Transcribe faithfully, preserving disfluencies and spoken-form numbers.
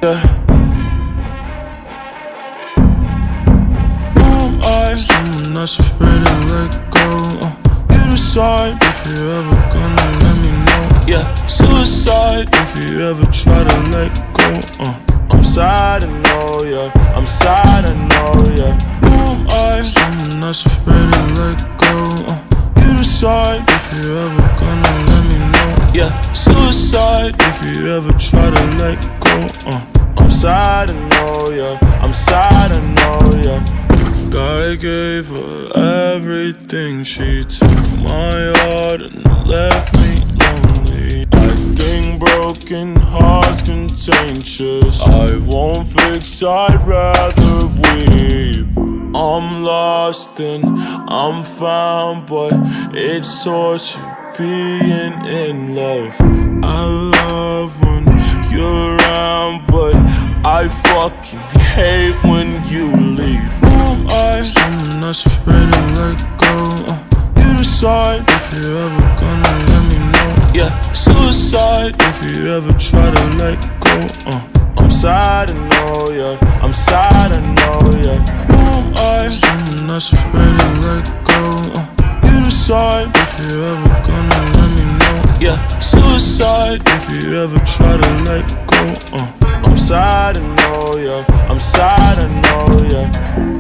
Yeah. Who am I? Someone that's afraid to let go. uh, You decide if you're ever gonna let me know. Yeah, suicide if you ever try to let go. uh, I'm sad, I know, yeah. I'm sad, I know, yeah. Who am I? Someone that's afraid to let go. uh, You decide if you're ever gonna let me know. Yeah, suicide if you ever try to let go. uh, I'm sad, I know, yeah. I'm sad, I know, yeah. God gave her everything. She took my heart and left me lonely. I think broken hearts contagious. I won't fix, I'd rather weep. I'm lost and I'm found, but it's torture being in love. I love when you're around, but I fucking hate when you leave. Who am I? Someone that's afraid to let go. uh, You decide if you're ever gonna let me know. Yeah, suicide if you ever try to let go. uh, I'm sad, I know, yeah. I'm sad, I know, yeah. Who am I? Someone that's afraid to let go. uh, You decide if you're ever gonna let me know. Yeah, suicide if you ever try to let go. uh, I'm sad, I know, yeah. I'm sad, I know, yeah.